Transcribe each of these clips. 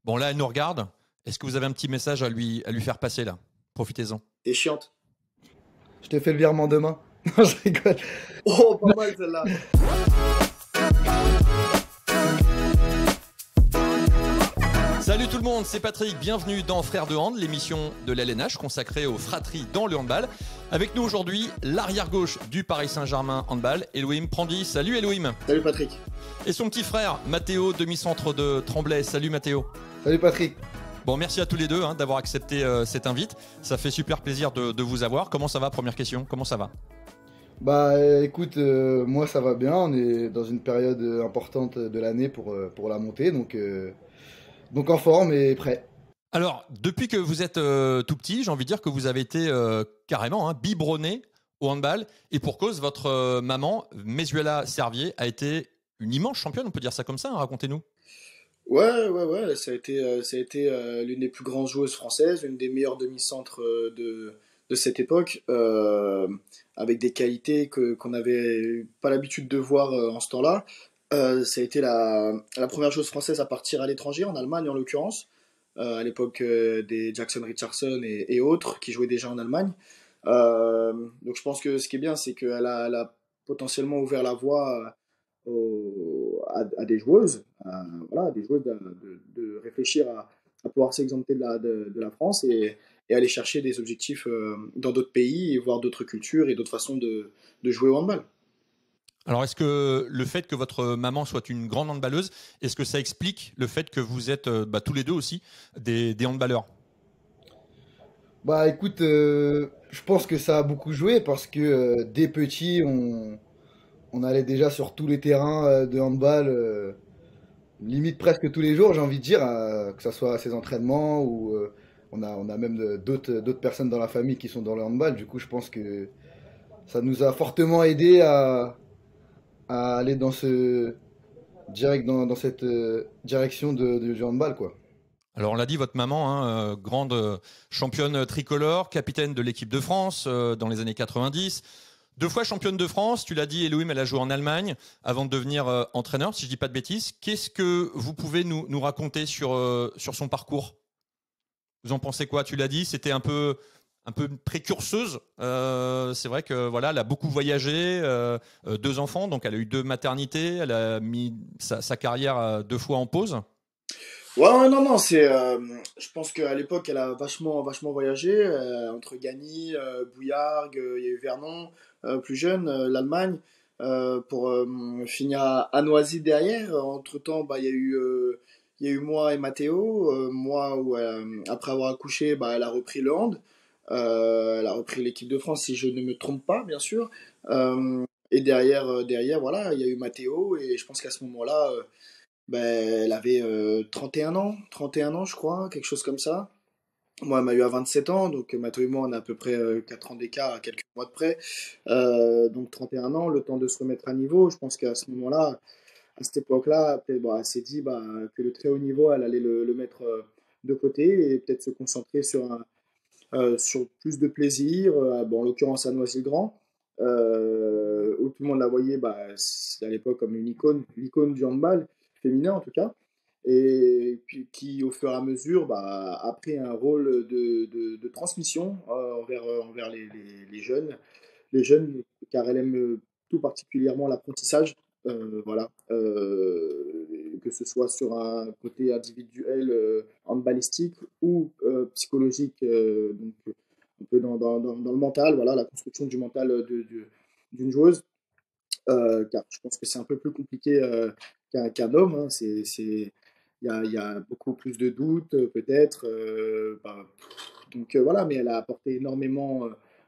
Bon, là, elle nous regarde. Est-ce que vous avez un petit message à lui faire passer, là? Profitez-en. T'es chiante. Je te fais le virement demain. Non, je rigole. Oh, pas mal celle-là. Salut tout le monde, c'est Patrick. Bienvenue dans Frères de Hand, l'émission de l'LNH consacrée aux fratries dans le handball. Avec nous aujourd'hui, l'arrière-gauche du Paris Saint-Germain handball, Elohim Prandi. Salut Elohim. Salut Patrick. Et son petit frère, Mathéo, demi-centre de Tremblay. Salut Mathéo. Salut Patrick. Bon, merci à tous les deux d'avoir accepté cette invite. Ça fait super plaisir de vous avoir. Comment ça va? Première question, comment ça va? Écoute, moi ça va bien, on est dans une période importante de l'année pour la montée, donc en forme et prêt. Alors, depuis que vous êtes tout petit, j'ai envie de dire que vous avez été carrément biberonné au handball. Et pour cause, votre maman, Mesuela Servier, a été une immense championne, on peut dire ça comme ça, racontez-nous. Ouais, ça a été l'une des plus grandes joueuses françaises, une des meilleures demi-centres de cette époque, avec des qualités qu'on n'avait pas l'habitude de voir en ce temps-là. Ça a été la première joueuse française à partir à l'étranger, en Allemagne en l'occurrence, à l'époque des Jackson Richardson et autres qui jouaient déjà en Allemagne. Donc je pense que ce qui est bien, c'est qu'elle a potentiellement ouvert la voie à des joueuses, voilà, des joueuses de réfléchir à pouvoir s'exempter de la France et aller chercher des objectifs dans d'autres pays et voir d'autres cultures et d'autres façons de jouer au handball. Alors, est-ce que le fait que votre maman soit une grande handballeuse, est-ce que ça explique le fait que vous êtes tous les deux aussi des handballeurs? Bah écoute, je pense que ça a beaucoup joué parce que dès petit, on allait déjà sur tous les terrains de handball, limite presque tous les jours, j'ai envie de dire, que ça soit à ses entraînements ou on a même d'autres personnes dans la famille qui sont dans le handball. Du coup, je pense que ça nous a fortement aidé à aller dans dans cette direction du handball, quoi. Alors, on l'a dit, votre maman, grande championne tricolore, capitaine de l'équipe de France dans les années 90. 2 fois championne de France, tu l'as dit, Elohim, elle a joué en Allemagne avant de devenir entraîneur, si je dis pas de bêtises. Qu'est-ce que vous pouvez nous raconter sur son parcours? Vous en pensez quoi? Tu l'as dit, c'était un peu précurseuse. C'est vrai que voilà, elle a beaucoup voyagé, 2 enfants, donc elle a eu 2 maternités, elle a mis sa carrière 2 fois en pause. Ouais, non, je pense qu'à l'époque, elle a vachement voyagé, entre Gagny, Bouillargues, il y a eu Vernon, plus jeune, l'Allemagne, pour finir à Noisy derrière. Entre-temps, il y a eu moi et Mathéo. Moi, où, après avoir accouché, elle a repris le hand. Elle a repris l'équipe de France, si je ne me trompe pas, bien sûr. Et derrière, voilà, il y a eu Mathéo, et je pense qu'à ce moment-là, elle avait 31 ans, je crois, quelque chose comme ça. Moi, elle m'a eu à 27 ans, donc Mathieu et moi, on a à peu près 4 ans d'écart, à quelques mois de près. Donc 31 ans, le temps de se remettre à niveau. Je pense qu'à ce moment-là, à cette époque-là, peut-être, elle s'est dit que le très haut niveau, elle allait le mettre de côté et peut-être se concentrer sur plus de plaisir, en l'occurrence à Noisy-le-Grand, où tout le monde la voyait à l'époque comme une icône, l'icône du handball féminin en tout cas, et puis qui au fur et à mesure a pris un rôle de transmission envers les jeunes, car elle aime tout particulièrement l'apprentissage, voilà, que ce soit sur un côté individuel handballistique ou psychologique, donc un peu dans le mental, voilà, la construction du mental d'une joueuse, car je pense que c'est un peu plus compliqué qu'un homme, hein. Il y a beaucoup plus de doutes, peut-être. Donc voilà, mais elle a apporté énormément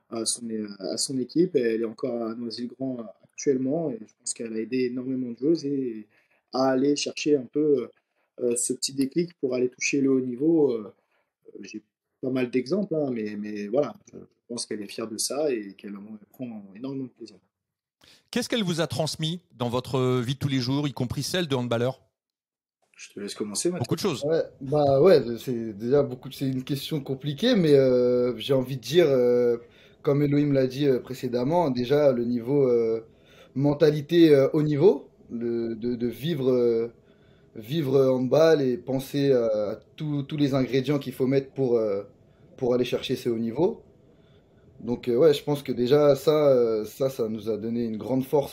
à son équipe. Et elle est encore à Noisy-le-Grand actuellement. Et je pense qu'elle a aidé énormément de joueuses à aller chercher un peu ce petit déclic pour aller toucher le haut niveau. J'ai pas mal d'exemples, hein, mais voilà, je pense qu'elle est fière de ça et qu'elle prend énormément de plaisir. Qu'est-ce qu'elle vous a transmis dans votre vie de tous les jours, y compris celle de handballeur? Je te laisse commencer, Mathieu. Beaucoup de choses. Ouais, c'est déjà c'est une question compliquée, mais j'ai envie de dire, comme Elohim l'a dit précédemment, déjà le niveau mentalité haut niveau, de vivre vivre handball et penser à tous les ingrédients qu'il faut mettre pour aller chercher ces hauts niveaux. Donc ouais, je pense que déjà ça nous a donné une grande force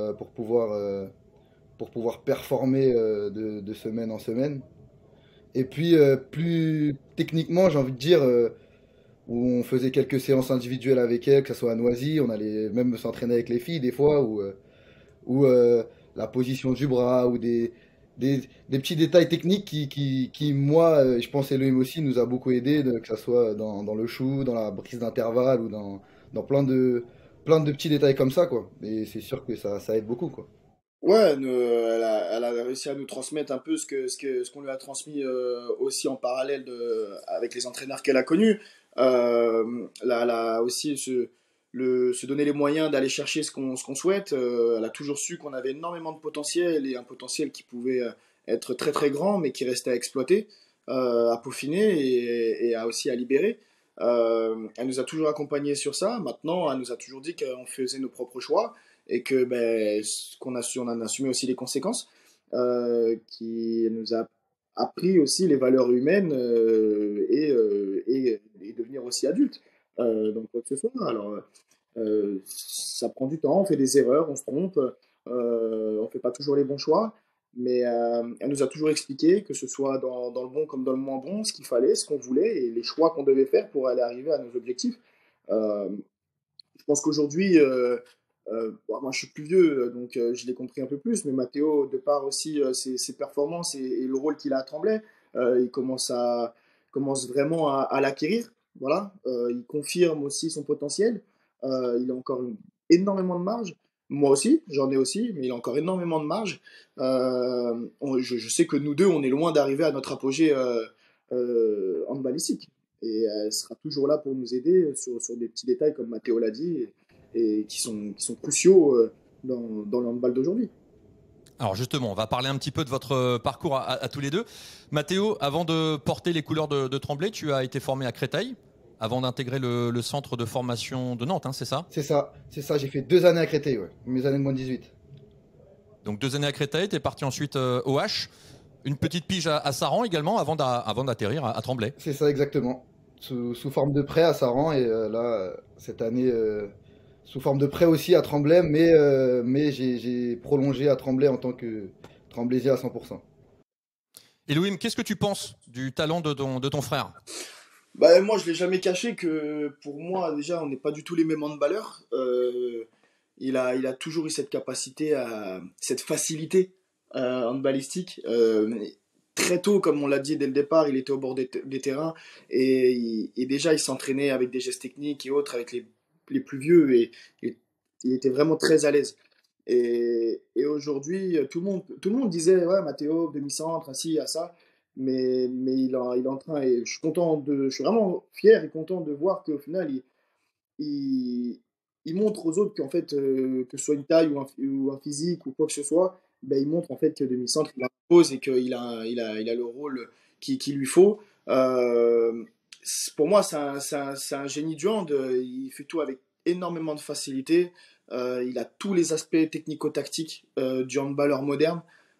pour pouvoir performer de semaine en semaine. Et puis plus techniquement, j'ai envie de dire, où on faisait quelques séances individuelles avec elle, que ce soit à Noisy, on allait même s'entraîner avec les filles des fois, ou la position du bras, ou des petits détails techniques qui moi, je pense Elohim aussi, nous a beaucoup aidé, que ce soit dans le shoot, dans la prise d'intervalle, ou dans plein de petits détails comme ça, quoi. Et c'est sûr que ça aide beaucoup, quoi. Ouais, elle a réussi à nous transmettre un peu ce qu'on lui a transmis aussi en parallèle avec les entraîneurs qu'elle a connus. Elle a aussi se donner les moyens d'aller chercher ce qu'on souhaite. Elle a toujours su qu'on avait énormément de potentiel et un potentiel qui pouvait être très très grand, mais qui restait à exploiter, à peaufiner et aussi à libérer. Elle nous a toujours accompagnés sur ça. Maintenant, elle nous a toujours dit qu'on faisait nos propres choix et que ben, on en a assumé aussi les conséquences, qui nous a appris aussi les valeurs humaines et devenir aussi adulte dans quoi que ce soit. Alors, ça prend du temps, on fait des erreurs, on se trompe, on fait pas toujours les bons choix, mais elle nous a toujours expliqué, que ce soit dans le bon comme dans le moins bon, ce qu'il fallait, ce qu'on voulait et les choix qu'on devait faire pour aller arriver à nos objectifs. Euh, je pense qu'aujourd'hui, bon, moi je suis plus vieux, donc je l'ai compris un peu plus, mais Matteo, de par aussi ses performances et le rôle qu'il a à Tremblay, il commence vraiment à l'acquérir. Voilà. Il confirme aussi son potentiel. Il a encore énormément de marge. Moi aussi, j'en ai aussi, mais il a encore énormément de marge. Je sais que nous deux, on est loin d'arriver à notre apogée handballistique. Et elle sera toujours là pour nous aider sur des petits détails, comme Matteo l'a dit, et qui sont cruciaux dans le handball d'aujourd'hui. Alors justement, on va parler un petit peu de votre parcours à tous les deux. Mathéo, avant de porter les couleurs de Tremblay, tu as été formé à Créteil avant d'intégrer le centre de formation de Nantes, hein, c'est ça? C'est ça, j'ai fait 2 années à Créteil, ouais, mes années de moins de 18. Donc 2 années à Créteil, tu es parti ensuite au H, une petite pige à Saran également avant d'atterrir à Tremblay. C'est ça exactement. Sous forme de prêt à Saran et là, cette année, sous forme de prêt aussi à Tremblay, mais j'ai prolongé à Tremblay en tant que Tremblaisien à 100%. Elohim, qu'est-ce que tu penses du talent de ton frère? Bah, moi, je l'ai jamais caché que pour moi, déjà, on n'est pas du tout les mêmes handballeurs. Il a toujours eu cette capacité, cette facilité handballistique. Très tôt, comme on l'a dit dès le départ, il était au bord des terrains et déjà il s'entraînait avec des gestes techniques et autres avec les plus vieux et il était vraiment très à l'aise. Et aujourd'hui, tout le monde disait, ouais, Mathéo, demi-centre, assis, à ça. Mais il est en train, et je suis vraiment fier et content de voir qu'au final, il, il montre aux autres qu'en fait, que ce soit une taille ou un physique ou quoi que ce soit, ben, il montre en fait que demi-centre, il impose et qu'il a le rôle qu'il lui faut. Pour moi, c'est un génie du hand. Il fait tout avec énormément de facilité. Il a tous les aspects technico-tactiques du handballeur moderne.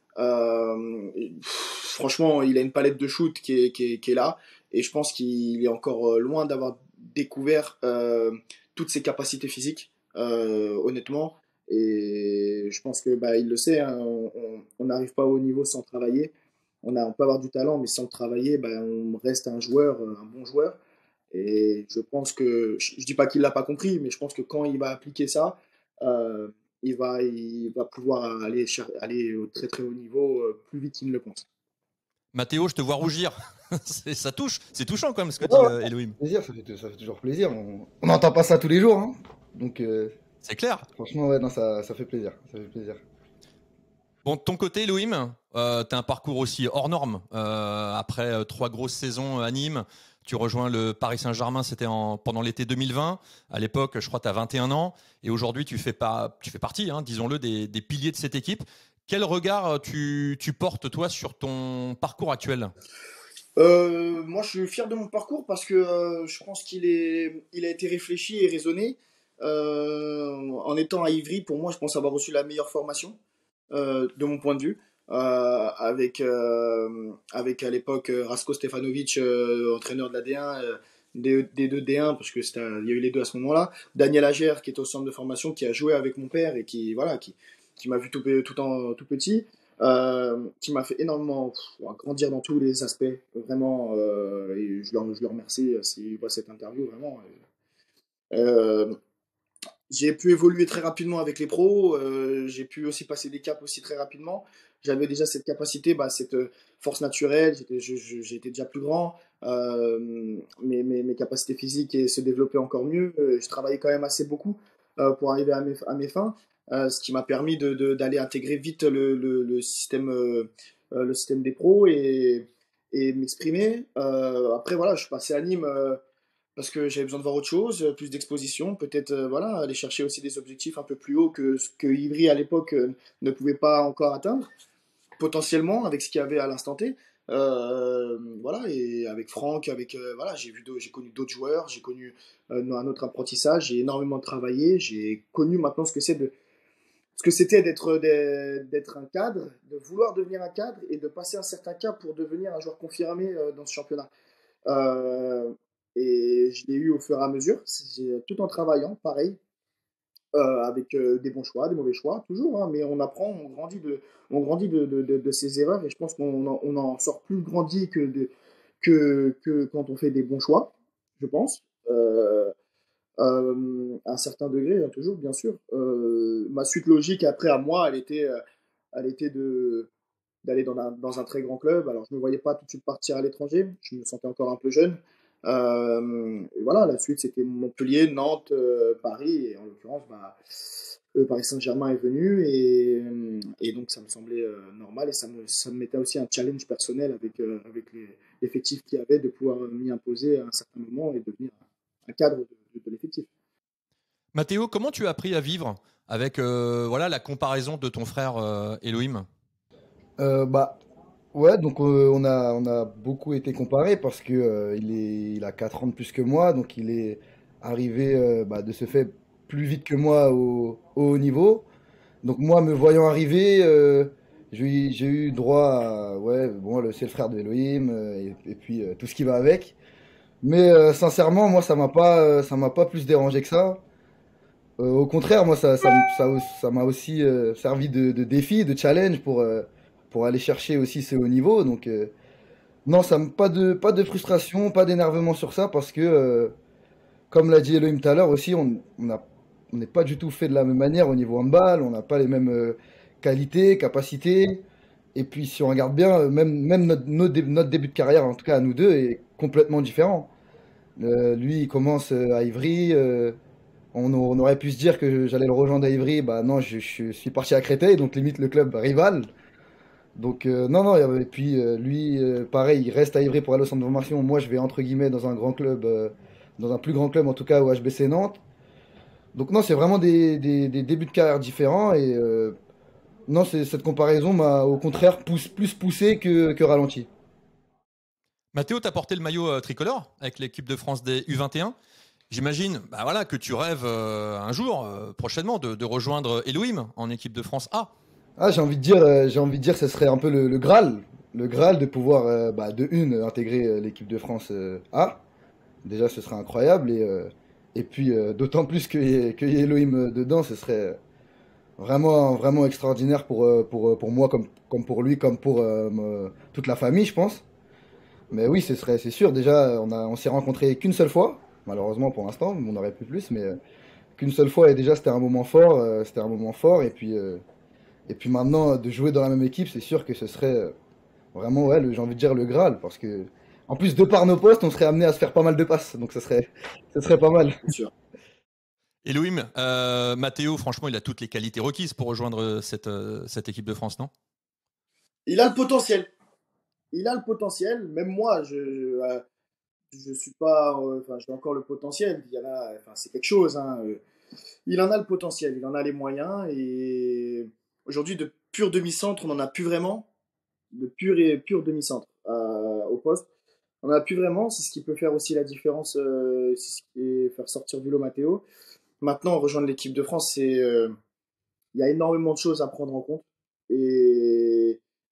Franchement, il a une palette de shoot qui est là. Et je pense qu'il est encore loin d'avoir découvert toutes ses capacités physiques, honnêtement. Et je pense que bah, il le sait, hein, on n'arrive pas au niveau sans travailler. On peut avoir du talent, mais sans le travailler, bah, on reste un joueur, un bon joueur. Et je pense que, je dis pas qu'il l'a pas compris, mais je pense que quand il va appliquer ça, euh, il va pouvoir aller au très très haut niveau plus vite qu'il ne le pense. Mathéo, je te vois rougir. Ça touche, c'est touchant quand même ce que dit Ouais, Elohim. plaisir, ça fait toujours plaisir. On n'entend pas ça tous les jours, hein. Donc C'est clair. franchement, ouais, non, ça fait plaisir. Ça fait plaisir. Bon, de ton côté, Elohim, tu as un parcours aussi hors norme. Après 3 grosses saisons à Nîmes, tu rejoins le Paris Saint-Germain, c'était pendant l'été 2020. À l'époque, je crois que tu as 21 ans. Et aujourd'hui, tu fais partie, hein, disons-le, des piliers de cette équipe. Quel regard tu portes, toi, sur ton parcours actuel? Moi, je suis fier de mon parcours parce que je pense il a été réfléchi et raisonné. En étant à Ivry, pour moi, je pense avoir reçu la meilleure formation de mon point de vue. avec à l'époque Rasko Stefanovic, entraîneur de la D1, des deux D1, parce que il y a eu les deux à ce moment-là. Daniel Agère, qui est au centre de formation, qui a joué avec mon père et qui m'a vu tout petit, qui m'a fait énormément grandir dans tous les aspects, vraiment. Et je le remercie s'il voit cette interview, vraiment. Euh, j'ai pu évoluer très rapidement avec les pros, j'ai pu aussi passer des caps aussi très rapidement. J'avais déjà cette capacité, cette force naturelle, j'étais déjà plus grand, mes capacités physiques se développaient encore mieux. Je travaillais quand même assez beaucoup pour arriver à mes fins, ce qui m'a permis d'aller intégrer vite le système des pros et m'exprimer. Après, voilà, je suis passé à Nîmes parce que j'avais besoin de voir autre chose, plus d'exposition, peut-être voilà, aller chercher aussi des objectifs un peu plus hauts que ce que Ivry à l'époque ne pouvait pas encore atteindre, potentiellement avec ce qu'il y avait à l'instant T. Voilà, et avec Franck, voilà, j'ai connu d'autres joueurs, j'ai connu un autre apprentissage, j'ai énormément travaillé, j'ai connu maintenant ce que c'était d'être un cadre, de vouloir devenir un cadre et de passer un certain cap pour devenir un joueur confirmé dans ce championnat. Euh, et je l'ai eu au fur et à mesure, tout en travaillant, pareil, avec des bons choix, des mauvais choix, toujours, hein, mais on apprend, on grandit de ses erreurs, et je pense on en sort plus grandi que quand on fait des bons choix, je pense. À un certain degré, hein, toujours, bien sûr. Ma suite logique après à moi, elle était d'aller dans un très grand club. Alors, je ne me voyais pas tout de suite partir à l'étranger. Je me sentais encore un peu jeune. Et voilà, la suite, c'était Montpellier, Nantes, Paris. Et en l'occurrence, le Paris Saint-Germain est venu. Et donc, ça me semblait normal. Et ça me mettait aussi un challenge personnel avec l'effectif qu'il y avait de pouvoir m'y imposer à un certain moment et devenir un cadre de l'effectif. Mathéo, comment tu as appris à vivre avec voilà, la comparaison de ton frère Elohim? Bah, ouais, donc on a beaucoup été comparés parce que il a 4 ans de plus que moi, donc il est arrivé de ce fait plus vite que moi au haut niveau. Donc moi, me voyant arriver, j'ai eu droit à, ouais, bon, c'est le frère de Elohim, et puis tout ce qui va avec. Mais sincèrement, moi, ça m'a pas plus dérangé que ça. Au contraire, moi, ça m'a aussi servi de défi, de challenge pour aller chercher aussi ce haut niveau. Donc, non, pas de frustration, pas d'énervement sur ça, parce que, comme l'a dit Elohim tout à l'heure aussi, on n'est pas du tout fait de la même manière au niveau handball, on n'a pas les mêmes qualités, capacités. Et puis, si on regarde bien, même notre début de carrière, en tout cas à nous deux, est complètement différent. Lui, il commence à Ivry. On aurait pu se dire que j'allais le rejoindre à Ivry. Bah non, je suis parti à Créteil, donc limite le club rival. Donc non, non, et puis lui, pareil, il reste à Ivry pour aller au centre de formation. Moi, je vais entre guillemets dans un grand club, dans un plus grand club en tout cas, au HBC Nantes. Donc non, c'est vraiment des débuts de carrière différents. Et non, cette comparaison m'a au contraire plus poussé que ralenti. Mathéo, t'as porté le maillot tricolore avec l'équipe de France des U21. J'imagine bah voilà, que tu rêves un jour, prochainement, de rejoindre Elohim en équipe de France A. Ah, j'ai envie de dire, que ce serait un peu le Graal de pouvoir, de une, intégrer l'équipe de France A. Déjà, ce serait incroyable. Et puis, d'autant plus qu'il y ait Elohim dedans, ce serait vraiment extraordinaire pour moi, comme pour lui, comme pour toute la famille, je pense. Mais oui, c'est sûr. Déjà, on s'est rencontrés qu'une seule fois, malheureusement pour l'instant, on aurait pu plus, mais qu'une seule fois. Et déjà, c'était un moment fort. Et puis maintenant, de jouer dans la même équipe, c'est sûr que ce serait vraiment, ouais, j'ai envie de dire le Graal, parce que en plus, de par nos postes, on serait amené à se faire pas mal de passes, donc ça serait pas mal. Bien sûr. Elohim, Mathéo, franchement, il a toutes les qualités requises pour rejoindre cette équipe de France, non? Il a le potentiel. Il a le potentiel. Même moi, je suis pas. Enfin, j'ai encore le potentiel. C'est quelque chose. Hein. Il en a le potentiel. Il en a les moyens. Et aujourd'hui, de pur demi-centre, on n'en a plus vraiment. De pur demi-centre au poste. On n'en a plus vraiment. C'est ce qui peut faire aussi la différence. C'est ce qui peut faire sortir du lot Matteo. Maintenant, rejoindre l'équipe de France, il y a énormément de choses à prendre en compte. Et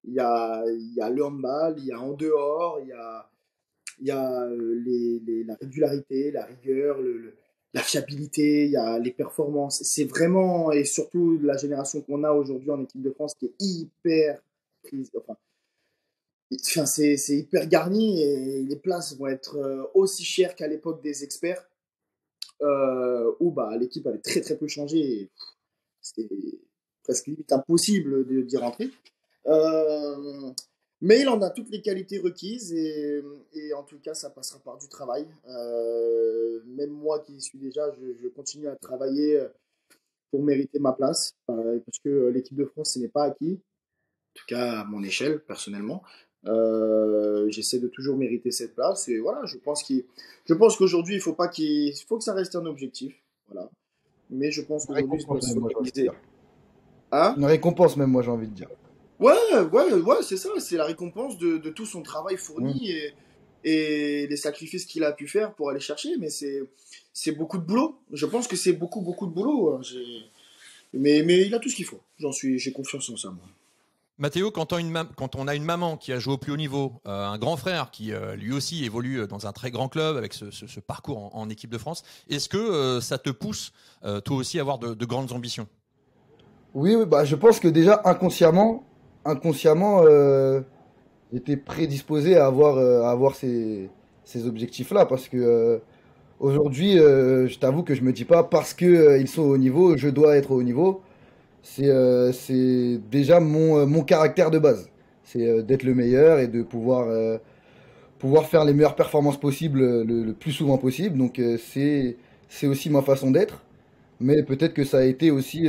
il y a le handball, il y a en dehors, il y a la régularité, la rigueur, la fiabilité, il y a les performances. C'est vraiment, et surtout la génération qu'on a aujourd'hui en équipe de France qui est hyper prise. Enfin, c'est hyper garni et les places vont être aussi chères qu'à l'époque des experts où bah, l'équipe avait très très peu changé et c'était presque limite impossible d'y rentrer. Euh, mais il en a toutes les qualités requises et en tout cas, ça passera par du travail. Même moi qui y suis déjà, je continue à travailler pour mériter ma place parce que l'équipe de France, ce n'est pas acquis, en tout cas à mon échelle, personnellement. J'essaie de toujours mériter cette place et voilà, je pense qu'aujourd'hui, il faut pas il faut que ça reste un objectif. Voilà. Mais je pense Une qu'aujourd'hui, il doit récompense se même, moi, j'ai envie de focaliser. dire. Hein? Une récompense même, moi, j'ai envie de dire. Ouais, c'est ça, c'est la récompense de tout son travail Mm. fourni et les sacrifices qu'il a pu faire pour aller chercher, mais c'est beaucoup de boulot. Je pense que c'est beaucoup de boulot. Mais il a tout ce qu'il faut. J'ai confiance en ça, moi. Mathéo, quand on a une maman qui a joué au plus haut niveau, un grand frère qui lui aussi évolue dans un très grand club avec ce parcours en équipe de France, est-ce que ça te pousse toi aussi à avoir de grandes ambitions? Oui, oui, bah, je pense que déjà inconsciemment, j'étais prédisposé à avoir ces objectifs-là parce que aujourd'hui, je t'avoue que je me dis pas parce que ils sont au haut niveau, je dois être au haut niveau. C'est déjà mon caractère de base. C'est d'être le meilleur et de pouvoir faire les meilleures performances possibles le plus souvent possible. Donc c'est aussi ma façon d'être. Mais peut-être que ça a été aussi,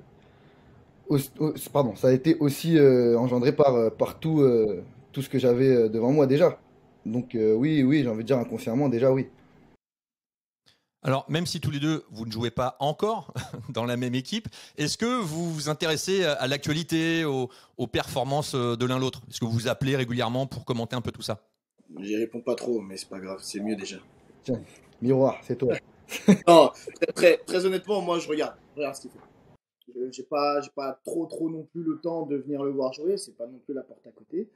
pardon, ça a été aussi engendré par tout ce que j'avais devant moi déjà. Donc oui, oui, j'ai envie de dire inconsciemment déjà oui. Alors, même si tous les deux, vous ne jouez pas encore dans la même équipe, est-ce que vous vous intéressez à l'actualité, aux performances de l'un l'autre? Est-ce que vous vous appelez régulièrement pour commenter un peu tout ça? J'y réponds pas trop, mais c'est pas grave, c'est mieux déjà. Tiens, miroir, c'est toi. Non, très honnêtement, moi je regarde ce qu'il fait. J'ai pas trop non plus le temps de venir le voir jouer, c'est pas non plus la porte à côté.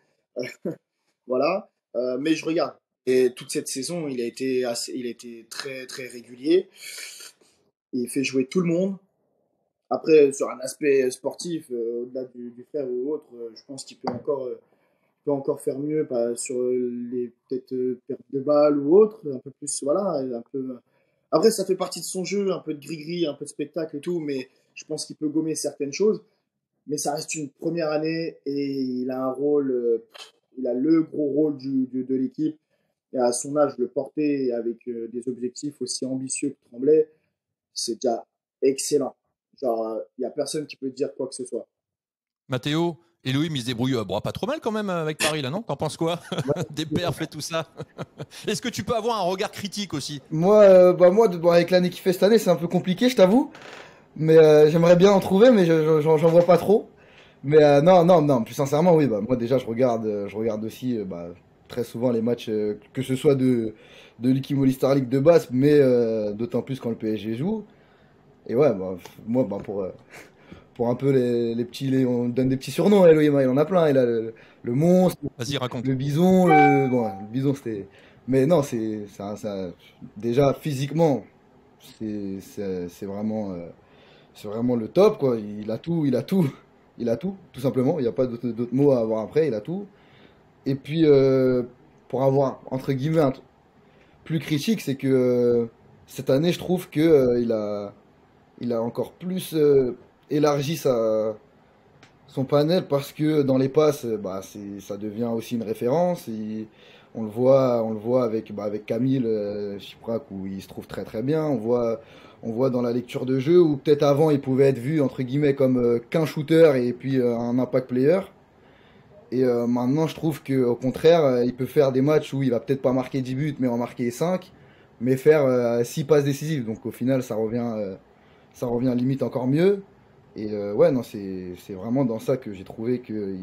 Voilà. Mais je regarde. Et toute cette saison, il a été très régulier. Il fait jouer tout le monde. Après, sur un aspect sportif, au-delà du frère ou autre, je pense qu'il peut encore faire mieux sur les peut-être pertes de balles ou autre, un peu plus, voilà, un peu. Après, ça fait partie de son jeu, un peu de gris-gris, un peu de spectacle et tout, mais je pense qu'il peut gommer certaines choses. Mais ça reste une première année et il a un rôle, il a le gros rôle de l'équipe. Et à son âge, le porter avec des objectifs aussi ambitieux que Tremblay, c'est déjà excellent. Genre, il n'y a personne qui peut dire quoi que ce soit. Mathéo, Elohim, il se débrouille pas trop mal quand même avec Paris, là, non? T'en penses quoi? Ouais. Des perfs et tout ça. Est-ce que tu peux avoir un regard critique aussi? Moi, bon, avec l'année qui fait cette année, c'est un peu compliqué, je t'avoue. Mais j'aimerais bien en trouver, mais j'en vois pas trop. Mais non, plus sincèrement, oui, bah, moi déjà, je regarde aussi très souvent les matchs, que ce soit de l'Ikimoli Star League de base, mais d'autant plus quand le PSG joue. Et ouais, bah, moi, pour un peu les petits, on donne des petits surnoms, à Elohim, il en a plein. Il a le monstre, Vas-y, raconte. le bison, bon, le bison c'était. Mais non, déjà physiquement, c'est vraiment. C'est vraiment le top, quoi. Il a tout simplement. Il n'y a pas d'autres mots à avoir après, il a tout. Et puis, pour avoir, entre guillemets, un truc plus critique, c'est que cette année, je trouve que il a encore plus élargi son panel parce que dans les passes, ça devient aussi une référence. On le voit avec Camille Chiprac où il se trouve très bien. On voit dans la lecture de jeu où peut-être avant il pouvait être vu entre guillemets comme qu'un shooter et puis un impact player. Et maintenant je trouve que au contraire il peut faire des matchs où il va peut-être pas marquer 10 buts mais en marquer 5 mais faire 6 passes décisives. Donc au final ça revient limite encore mieux. Et ouais, non, c'est vraiment dans ça que j'ai trouvé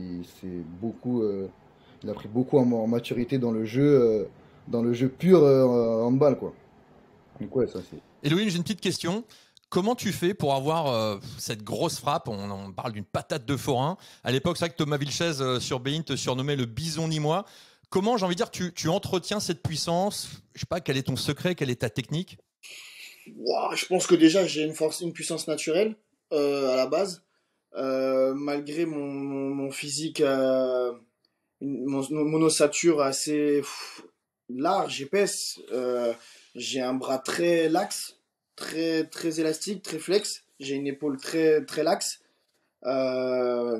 il a pris beaucoup en maturité dans le jeu pur handball, quoi. Donc ouais, ça c'est. Elohim, j'ai une petite question. Comment tu fais pour avoir cette grosse frappe? On parle d'une patate de forain. À l'époque, c'est vrai que Thomas Vilches sur Bein te surnommait le bison nîmois. Comment, j'ai envie de dire, tu entretiens cette puissance? Je sais pas, quel est ton secret? Quelle est ta technique? Ouah, je pense que déjà j'ai une puissance naturelle à la base. Malgré mon physique, mon ossature assez large, épaisse, j'ai un bras très laxe, très élastique, très flex. J'ai une épaule très laxe. Euh,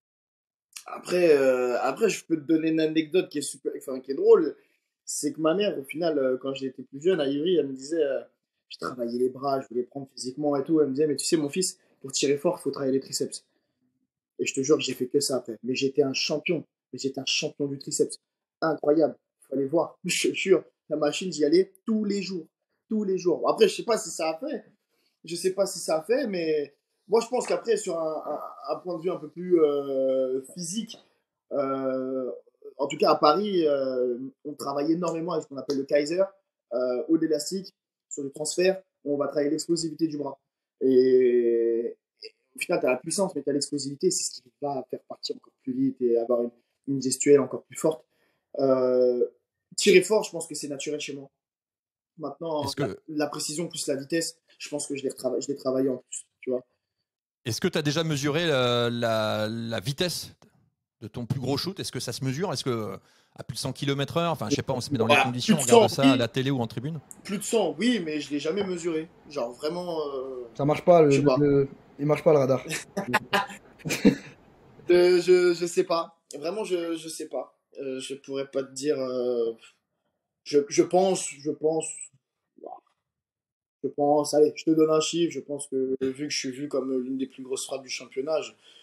après, je peux te donner une anecdote qui est super, enfin, qui est drôle. C'est que ma mère, au final, quand j'étais plus jeune à Ivry, elle me disait, je travaillais les bras, je voulais prendre physiquement et tout. Elle me disait, mais tu sais, mon fils, pour tirer fort, il faut travailler les triceps. Et je te jure que j'ai fait que ça après. Mais j'étais un champion. Mais j'étais un champion du triceps. Incroyable. Il fallait voir. Je te jure, la machine, j'y allais tous les jours. Tous les jours. Après, je sais pas si ça a fait. Je sais pas si ça a fait, mais moi, je pense qu'après, sur un point de vue un peu plus physique, euh, en tout cas à Paris, on travaille énormément avec ce qu'on appelle le Kaiser, haut d'élastique, sur le transfert, où on va travailler l'explosivité du bras. Et au final, tu as la puissance, mais tu as l'explosivité, c'est ce qui va faire partir encore plus vite et avoir une gestuelle encore plus forte. Euh, Tirer fort, je pense que c'est naturel chez moi. Maintenant, Est-ce que la précision plus la vitesse, je pense que je l'ai travaillé en plus, tu vois. est-ce que tu as déjà mesuré la vitesse de ton plus gros shoot? Est-ce que ça se mesure? Est-ce que à plus de 100 km/h, enfin je sais pas, on se met dans les Voilà, plus conditions, on de regarde 100, ça à oui. la télé ou en tribune? Plus de 100, oui, mais je l'ai jamais mesuré. Genre vraiment, Ça marche pas, je sais pas. il marche pas le radar. Je sais pas. Vraiment, je sais pas. Je pourrais pas te dire. Je pense. Allez, je te donne un chiffre. Je pense que vu que je suis vu comme l'une des plus grosses frappes du championnat,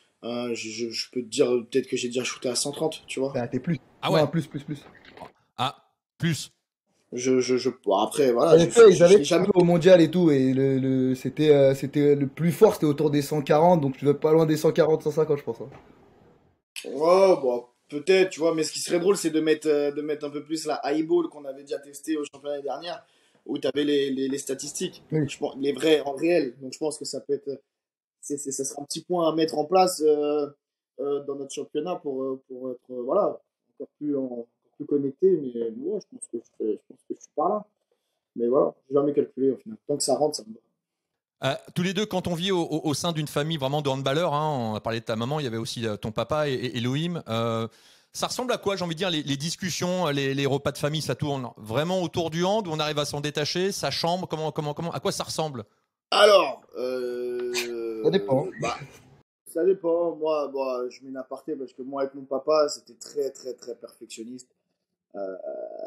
je peux te dire peut-être que j'ai déjà shooté à 130, tu vois. Bah, t'es plus. Ah Non, ouais. plus. Ah, plus. Bon, après, voilà, Ils je avaient l'ai fait un jamais. peu au mondial et tout, et c'était le plus fort, c'était autour des 140, donc tu vas pas loin des 140, 150, je pense, hein. Oh, bon, peut-être, tu vois, mais ce qui serait drôle, c'est de mettre un peu plus la highball qu'on avait déjà testé au championnat l'année dernière, où tu avais les statistiques, Oui. je pense, les vrais en réel. Donc je pense que ça peut être, ça sera un petit point à mettre en place dans notre championnat pour être, voilà, encore plus connecté. Mais ouais, je pense que je suis par là. Mais voilà, j'ai jamais calculé au final. Tant que ça rentre, ça me va. Tous les deux, quand on vit au sein d'une famille vraiment de handballeurs, hein, on a parlé de ta maman, il y avait aussi ton papa et Elohim. Ça ressemble à quoi, j'ai envie de dire, les discussions, les repas de famille, ça tourne vraiment autour du hand où on arrive à s'en détacher, sa chambre, à quoi ça ressemble? Alors, Ça dépend. bah, ça dépend. Moi, je mets une aparté parce que moi, avec mon papa, c'était très, très, très perfectionniste. Euh,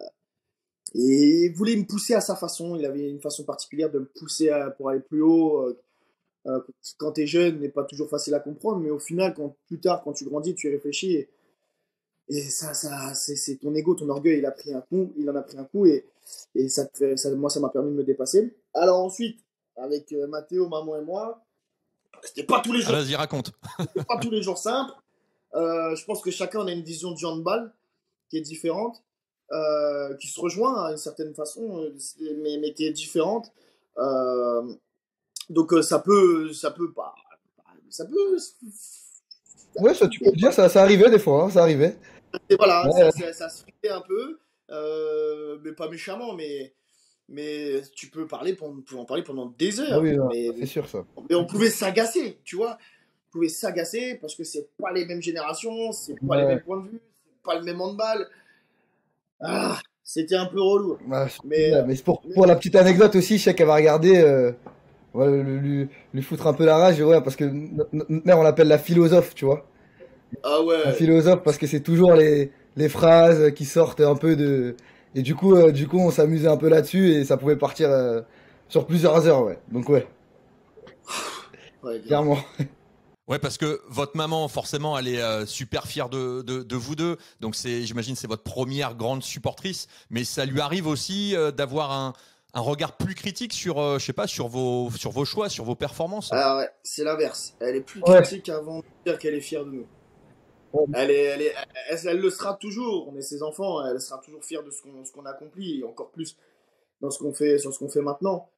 et il voulait me pousser à sa façon. Il avait une façon particulière de me pousser pour aller plus haut. Quand tu es jeune, n'est pas toujours facile à comprendre, mais au final, plus tard, quand tu grandis, tu y réfléchis. Et c'est ton ego, ton orgueil, il en a pris un coup, et moi, ça m'a permis de me dépasser. Alors ensuite, avec Mathéo, maman et moi, c'était pas tous les Ah, jours, vas-y, raconte. pas tous les jours simple. Je pense que chacun a une vision du handball qui est différente, qui se rejoint à une certaine façon, mais qui est différente. Euh, donc ça peut pas, ça peut. Ouais, ça, tu peux le dire, ça arrivait des fois, hein, ça arrivait. Et voilà, Ouais, ça se fait un peu, mais pas méchamment, mais tu peux en parler pendant des ah heures. oui, non, Mais, c'est sûr, ça. mais on pouvait s'agacer, tu vois. On pouvait s'agacer parce que c'est pas les mêmes générations, c'est pas les Ouais, mêmes points de vue, c'est pas le même handball. C'était un peu relou. ouais, Mais, ouais, mais c'est pour la petite anecdote aussi, je sais qu'elle va regarder, ouais, lui foutre un peu la rage, ouais, parce que notre mère, on l'appelle la philosophe, tu vois. ah La ouais. philosophe, parce que c'est toujours les phrases qui sortent un peu de. Et du coup, on s'amusait un peu là-dessus et ça pouvait partir sur plusieurs heures, ouais. Donc, ouais, Ouais, grave. clairement. Ouais, parce que votre maman, forcément, elle est super fière de vous deux. Donc, j'imagine, c'est votre première grande supportrice. Mais ça lui arrive aussi d'avoir un regard plus critique sur, je sais pas, sur vos choix, sur vos performances. Ah ouais, c'est l'inverse. Elle est plus Ouais. critique avant de dire qu'elle est fière de nous. Ouais, Elle le sera toujours. On est ses enfants. Elle sera toujours fière de ce qu'on accomplit, et encore plus dans ce qu'on fait, sur ce qu'on fait maintenant.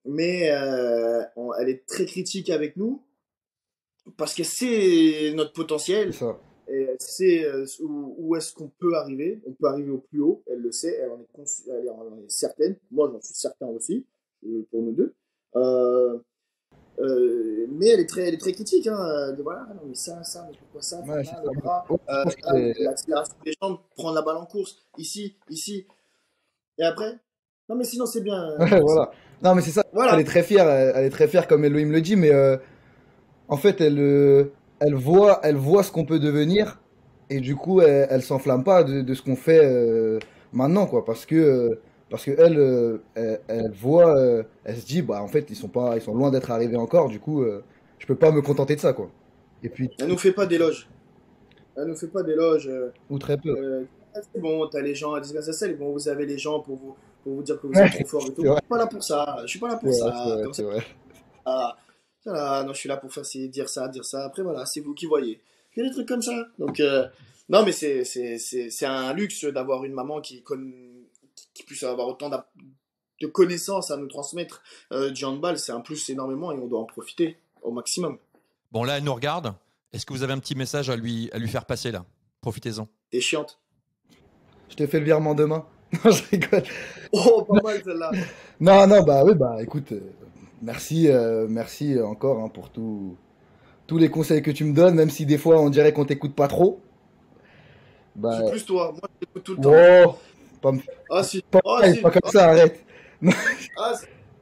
mais elle est très critique avec nous parce qu'elle sait notre C'est potentiel ça. et elle sait où est-ce qu'on peut arriver. On peut arriver au plus haut, elle le sait, elle en est certaine. Moi, j'en suis certain aussi, pour nous deux. Euh, mais elle est très critique. Hein, voilà, non, mais ça, mais pourquoi ça, Ouais, c'est là, ça. le bras, Ouais, je pense que l'accélération des jambes, prendre la balle en course, ici, ici. Et après, non, mais sinon, c'est bien. ouais, voilà. Non, mais c'est ça. Elle Voilà. est très fière. Elle est très fière, comme Elohim le dit, mais en fait, elle voit ce qu'on peut devenir, et du coup, elle s'enflamme pas de ce qu'on fait maintenant, quoi, parce que elle voit, elle se dit, bah, en fait, ils sont loin d'être arrivés encore, du coup, je peux pas me contenter de ça, quoi. Et puis, Elle nous fait pas d'éloges. Elle nous fait pas d'éloges. ou très peu. Euh, c'est bon, t'as les gens à Disgassasel, bon, vous avez les gens pour vous dire que vous êtes Ouais, trop fort et tout. c'est Je vrai, suis pas là pour ça. Je suis pas là c'est pour vrai, c'est ça. vrai, Comme c'est ça, vrai. voilà, non, je suis là pour faire dire ça, dire ça. Après, voilà, c'est vous qui voyez. Il y a des trucs comme ça. Donc, non, mais c'est un luxe d'avoir une maman qui puisse avoir autant de connaissances à nous transmettre du handball. C'est un plus énormément et on doit en profiter au maximum. Bon, là, elle nous regarde. Est-ce que vous avez un petit message à lui faire passer là? Profitez-en. T'es chiante. Je te fais le virement demain. Non, je rigole. Oh, pas mal celle-là. Non, non, bah oui, bah écoute, merci, merci encore hein, pour tous les conseils que tu me donnes, même si des fois on dirait qu'on t'écoute pas trop. Je suis Bah, plus toi. Moi, je t'écoute tout le temps. wow, pas, Ah, si. pas, Ah, pareil, si. pas comme ça, arrête. Ah,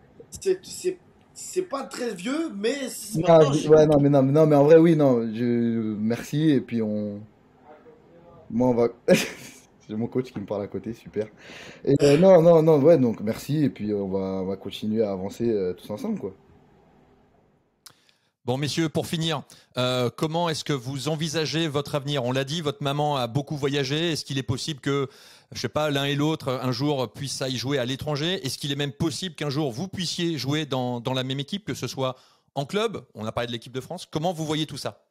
c'est pas très vieux, mais Non, maintenant ouais, j'écoute non, tout. mais non, mais non, mais en vrai, oui, non, merci, et puis moi, on va, j'ai mon coach qui me parle à côté, super. Et non, non, non, ouais, donc merci, et puis on va continuer à avancer tous ensemble, quoi. Bon, messieurs, pour finir, comment est-ce que vous envisagez votre avenir? On l'a dit, votre maman a beaucoup voyagé. Est-ce qu'il est possible que, je sais pas, l'un et l'autre, un jour, puissent y jouer à l'étranger? Est-ce qu'il est même possible qu'un jour, vous puissiez jouer dans la même équipe, que ce soit en club? On a parlé de l'équipe de France. Comment vous voyez tout ça?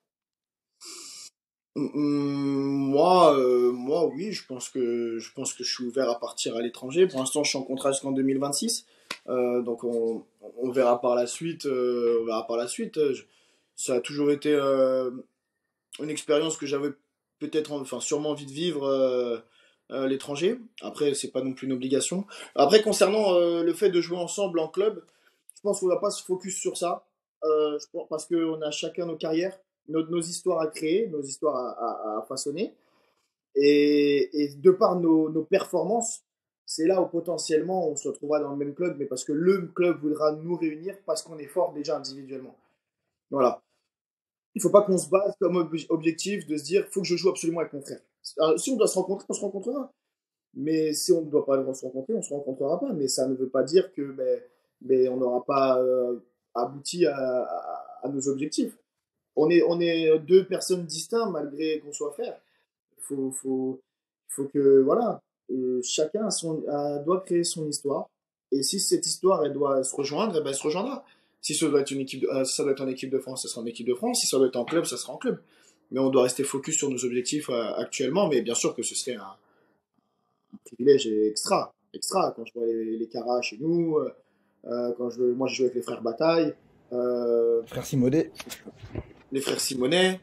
Moi, oui, je pense que je suis ouvert à partir à l'étranger. Pour l'instant, je suis en contrat jusqu'en 2026. Donc on verra par la suite. On verra par la suite. Ça a toujours été une expérience que j'avais peut-être, enfin sûrement envie de vivre à l'étranger. Après, c'est pas non plus une obligation. Après, concernant le fait de jouer ensemble en club, je pense qu'on va pas se focus sur ça. Parce qu'on a chacun nos carrières, nos histoires à créer, nos histoires à façonner. Et de par nos performances, c'est là où potentiellement on se retrouvera dans le même club, mais parce que le club voudra nous réunir parce qu'on est fort déjà individuellement. Voilà. Il ne faut pas qu'on se base comme objectif de se dire faut que je joue absolument avec mon frère. Alors, si on doit se rencontrer, on se rencontrera. Mais si on ne doit pas se rencontrer, on ne se rencontrera pas. Mais ça ne veut pas dire que on n'aura pas abouti à nos objectifs. On est deux personnes distinctes malgré qu'on soit frères. Il faut que, voilà, chacun doit créer son histoire. Et si cette histoire, elle doit se rejoindre, eh ben, elle se rejoindra. Si ça doit être ça doit être en équipe de France, ça sera en équipe de France. Si ça doit être en club, ça sera en club. Mais on doit rester focus sur nos objectifs actuellement. Mais bien sûr que ce serait un privilège extra. Extra, quand je vois les Caras chez nous, moi j'ai joué avec les frères Bataille, Frère Simonet. les frères Simonet,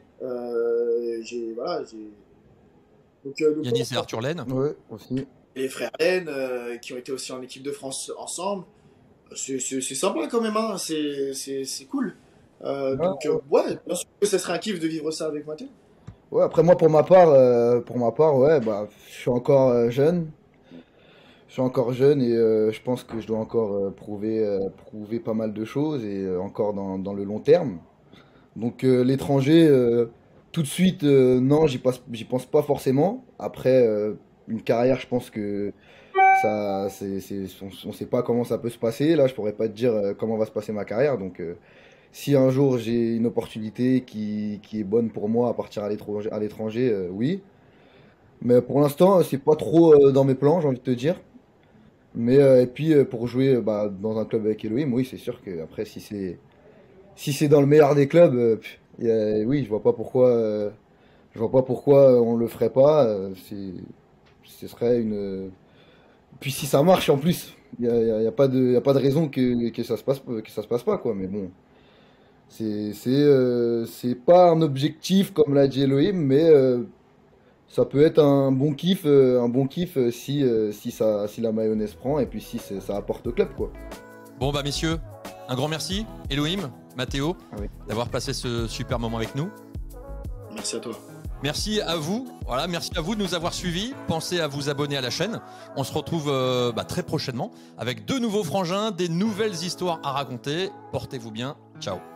donc, Yanis et Arthur Laine. Ouais, aussi. les frères Laine, qui ont été aussi en équipe de France ensemble. C'est sympa quand même, hein. C'est cool. Donc, ouais, bien sûr que ça serait un kiff de vivre ça avec Mathieu. Ouais, après moi pour ma part, ouais, bah je suis encore jeune. Je suis encore jeune et je pense que je dois encore prouver pas mal de choses et encore dans le long terme. Donc l'étranger, tout de suite, non, j'y pense pas forcément. Après une carrière, je pense que on sait pas comment ça peut se passer. Là, je pourrais pas te dire comment va se passer ma carrière. Donc si un jour j'ai une opportunité qui est bonne pour moi à partir à l'étranger, oui. Mais pour l'instant, c'est pas trop dans mes plans, j'ai envie de te dire. Mais et puis pour jouer bah, dans un club avec Elohim, oui, c'est sûr que après si c'est dans le meilleur des clubs, oui, je vois pas pourquoi on le ferait pas. Ce serait une. Puis si ça marche en plus, y a pas de raison que ça se passe pas, quoi. Mais bon, c'est pas un objectif, comme l'a dit Elohim, mais ça peut être un bon kiff si la mayonnaise prend et puis si ça apporte au club, quoi. Bon bah messieurs, un grand merci, Elohim, Mathéo, Ah oui. d'avoir passé ce super moment avec nous. Merci à toi. Merci à vous, voilà, merci à vous de nous avoir suivis. Pensez à vous abonner à la chaîne. On se retrouve très prochainement avec de nouveaux frangins, des nouvelles histoires à raconter. Portez-vous bien, ciao.